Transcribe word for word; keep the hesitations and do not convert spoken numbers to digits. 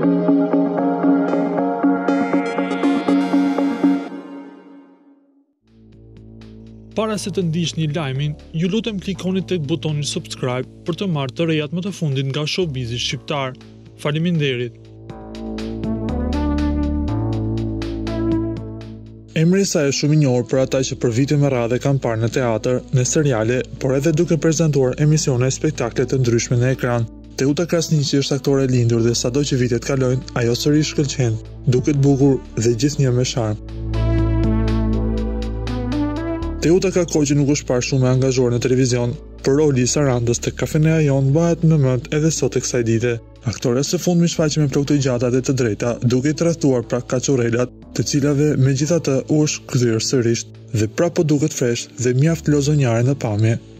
Para se të ndiqni lajmin, ju lutem klikoni tek butoni subscribe për të marrë të rejat më të fundit nga showbizi shqiptar. Faleminderit. Emri i saj është shumë i njohur për ata që për vite me radhë kanë parë në teatr, në seriale, por edhe duke prezantuar emisione e spektakle të ndryshme në ekran. Teuta Krasniqi është aktore e lindur dhe sado që vitet kalojnë, ajo sërish shkëlqen, duket bukur dhe gjithnjë me sharm. Teuta ka kohë që nuk është parë shumë e angazhuar në televizion, për roli i Sarandës tek kafeneja jon bëhet më mend edhe sot e kësaj dite. Aktorea së fundmi shfaqet me plot të gjata dhe të drejta, duke i tradhtuar pra kaçurrelat, të cilave megjithatë u është kthyer sërish dhe prapë duket fresh dhe mjaft lozonjare në pamje.